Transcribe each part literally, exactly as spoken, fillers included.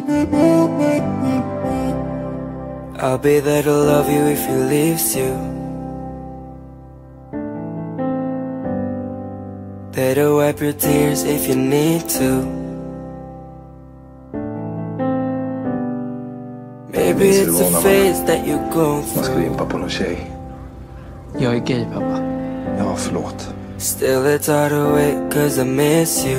I'll be there to love you if he leaves you, there to wipe your tears if you need to. Maybe it's a phase that you go Man ska through. impa på någon tjej. Jag är gay, pappa. Ja, förlåt. Still it's hard to wait cause I miss you.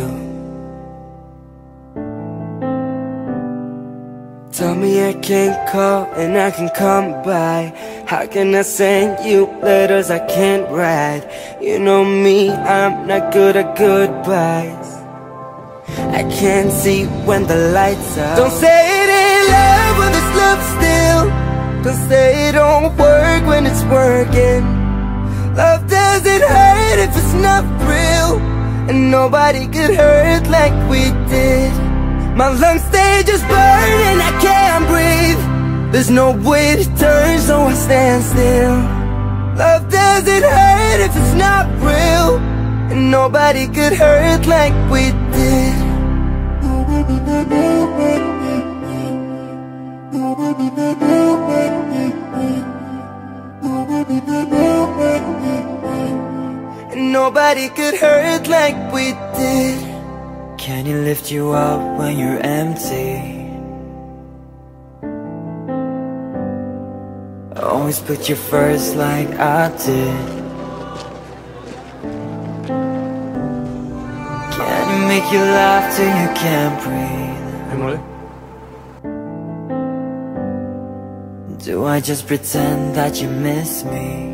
Tell me I can't call and I can come by. How can I send you letters I can't write? You know me, I'm not good at goodbyes. I can't see when the lights are. Don't say it ain't love when there's love still. Don't say it don't work when it's working. Love doesn't hurt if it's not real, and nobody could hurt like we did. My lungs, they just burn and I can't breathe. There's no way to turn, so I stand still. Love doesn't hurt if it's not real, and nobody could hurt like we did. And nobody could hurt like we did. Can he lift you up when you're empty? Always put you first like I did. Can he make you laugh till you can't breathe? Hur mår du? Do I just pretend that you miss me?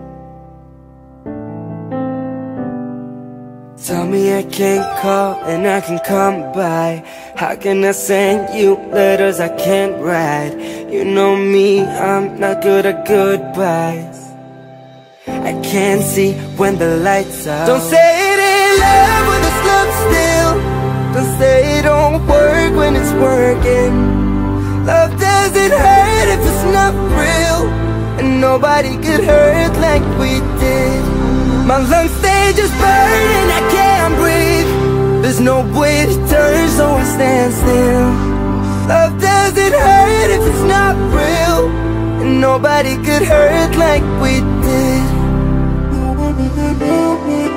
Tell me I can't call and I can come by. How can I send you letters I can't write? You know me, I'm not good at goodbyes. I can't see when the lights are. Don't say it ain't love when there's love still. Don't say it don't work when it's working. Love doesn't hurt if it's not real, and nobody could hurt like we did. My lungs, they just burn and I can't breathe. There's no way to turn, so I stand still. Love doesn't hurt if it's not real, and nobody could hurt like we did.